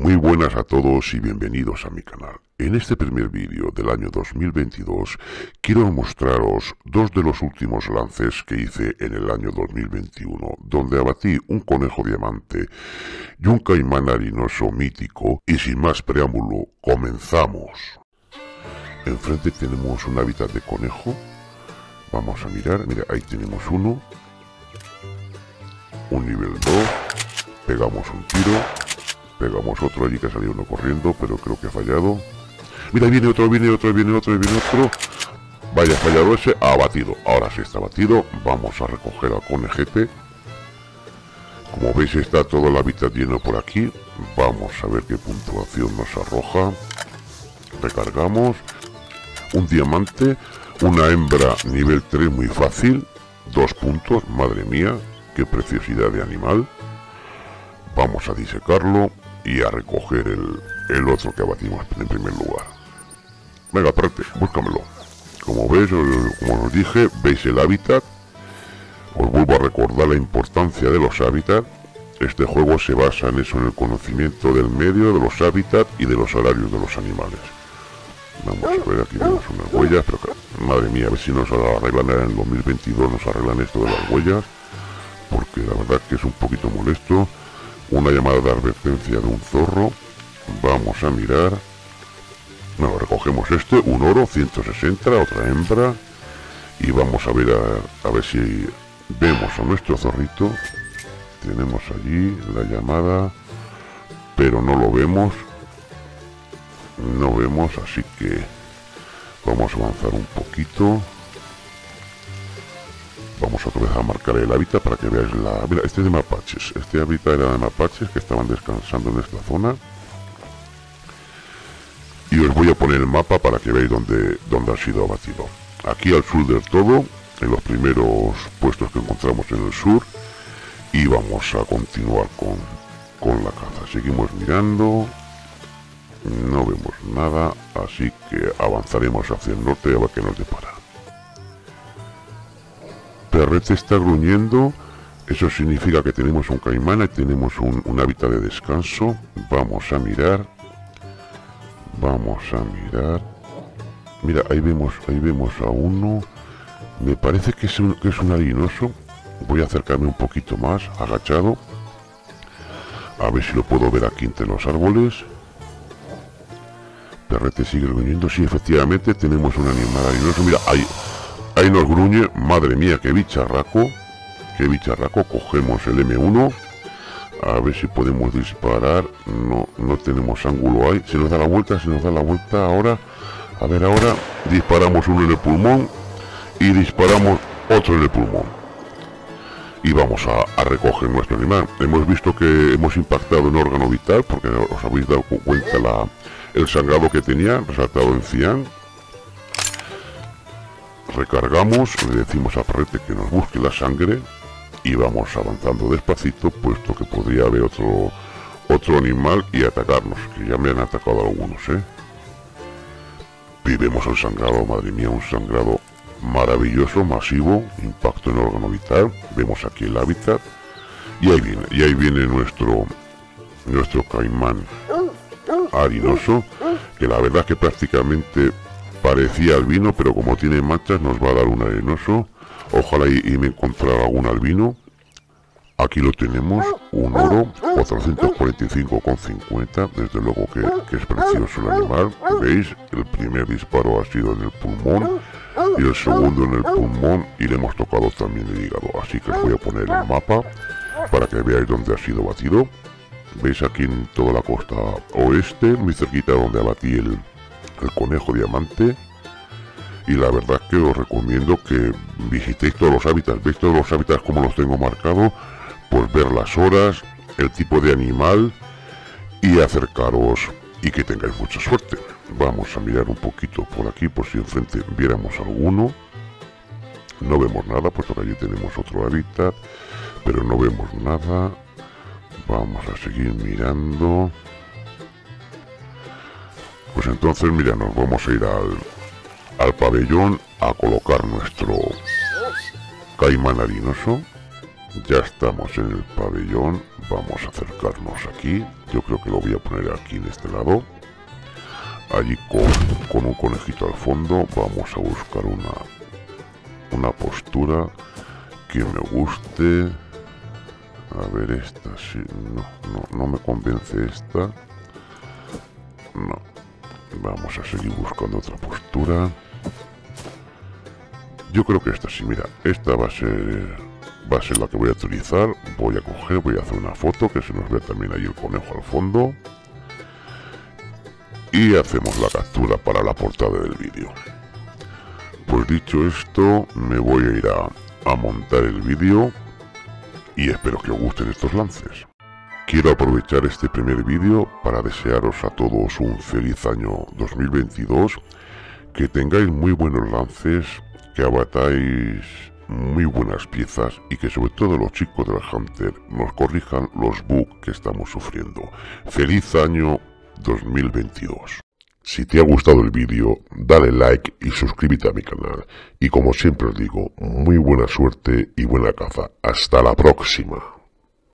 Muy buenas a todos y bienvenidos a mi canal. En este primer vídeo del año 2022 quiero mostraros dos de los últimos lances que hice en el año 2021, donde abatí un conejo diamante y un caimán harinoso mítico, y sin más preámbulo, comenzamos. Enfrente tenemos un hábitat de conejo. Vamos a mirar, mira, ahí tenemos uno, un nivel 2, pegamos un tiro. Pegamos otro allí que ha salido uno corriendo, pero creo que ha fallado. Mira, viene otro. Vaya, fallado ese, abatido. Ahora sí está abatido. Vamos a recoger al conejete. Como veis está todo el hábitat lleno por aquí. Vamos a ver qué puntuación nos arroja. Recargamos. Un diamante. Una hembra nivel 3 muy fácil. 2 puntos, madre mía. Qué preciosidad de animal. Vamos a disecarlo y a recoger el otro que abatimos en primer lugar. Venga, espérate, búscamelo. Como veis, como os dije, veis el hábitat. Os vuelvo a recordar la importancia de los hábitats. Este juego se basa en eso, en el conocimiento del medio, de los hábitats y de los horarios de los animales. Vamos a ver, aquí vemos unas huellas, pero madre mía, a ver si nos arreglan en el 2022, nos arreglan esto de las huellas, porque la verdad que es un poquito molesto. Una llamada de advertencia de un zorro. Vamos a mirar. Bueno, recogemos este, un oro, 160, otra hembra. Y vamos a ver a ver si vemos a nuestro zorrito. Tenemos allí la llamada, pero no lo vemos. No vemos, así que vamos a avanzar un poquito. Vamos otra vez a marcar el hábitat para que veáis la... Mira, este es de mapaches. Este hábitat era de mapaches que estaban descansando en esta zona. Y os voy a poner el mapa para que veáis dónde ha sido abatido. Aquí al sur del todo, en los primeros puestos que encontramos en el sur. Y vamos a continuar con la caza. Seguimos mirando. No vemos nada, así que avanzaremos hacia el norte a ver qué nos depara. Perrete está gruñendo, eso significa que tenemos un caimán y tenemos un hábitat de descanso. Vamos a mirar. Mira, ahí vemos a uno. Me parece que es un harinoso. Voy a acercarme un poquito más, agachado. A ver si lo puedo ver aquí entre los árboles. Perrete sigue gruñendo, sí, efectivamente tenemos un animal harinoso. Mira, ahí nos gruñe, madre mía, qué bicharraco, cogemos el M1, a ver si podemos disparar. No tenemos ángulo ahí, se nos da la vuelta ahora, a ver ahora, disparamos uno en el pulmón y disparamos otro en el pulmón. Y vamos a recoger nuestro animal. Hemos visto que hemos impactado en órgano vital, porque os habéis dado cuenta el sangrado que tenía, resaltado en cian. Recargamos, le decimos a Perrete que nos busque la sangre y vamos avanzando despacito, puesto que podría haber otro animal y atacarnos, que ya me han atacado algunos, Y vemos el sangrado, madre mía, un sangrado maravilloso, masivo, impacto en órgano vital. Vemos aquí el hábitat y ahí viene nuestro caimán harinoso, que la verdad es que prácticamente parecía albino, pero como tiene manchas nos va a dar un arenoso. Ojalá y me encontrara algún albino. Aquí lo tenemos, un oro, 445,50. Desde luego que es precioso el animal. Veis, el primer disparo ha sido en el pulmón y el segundo en el pulmón, y le hemos tocado también el hígado. Así que os voy a poner el mapa para que veáis dónde ha sido batido. Veis aquí en toda la costa oeste, muy cerquita donde abatí el conejo diamante. Y la verdad que os recomiendo que visitéis todos los hábitats. Veis todos los hábitats como los tengo marcados, pues ver las horas, el tipo de animal y acercaros y que tengáis mucha suerte. Vamos a mirar un poquito por aquí por si enfrente viéramos alguno. No vemos nada, puesto que allí tenemos otro hábitat, pero no vemos nada. Vamos a seguir mirando. Pues entonces, mira, nos vamos a ir al pabellón a colocar nuestro caimán harinoso. Ya estamos en el pabellón, vamos a acercarnos aquí. Yo creo que lo voy a poner aquí en este lado. Allí con un conejito al fondo vamos a buscar una postura que me guste. A ver, esta sí, no me convence esta. No, vamos a seguir buscando otra postura. Yo creo que esta sí, mira, esta va a ser la que voy a utilizar. Voy a hacer una foto que se nos vea también ahí el conejo al fondo. Y hacemos la captura para la portada del vídeo. Pues dicho esto, me voy a ir a montar el vídeo y espero que os gusten estos lances. Quiero aprovechar este primer vídeo para desearos a todos un feliz año 2022, que tengáis muy buenos lances, que abatáis muy buenas piezas y que sobre todo los chicos del Hunter nos corrijan los bugs que estamos sufriendo. ¡Feliz año 2022! Si te ha gustado el vídeo, dale like y suscríbete a mi canal. Y como siempre os digo, muy buena suerte y buena caza. ¡Hasta la próxima!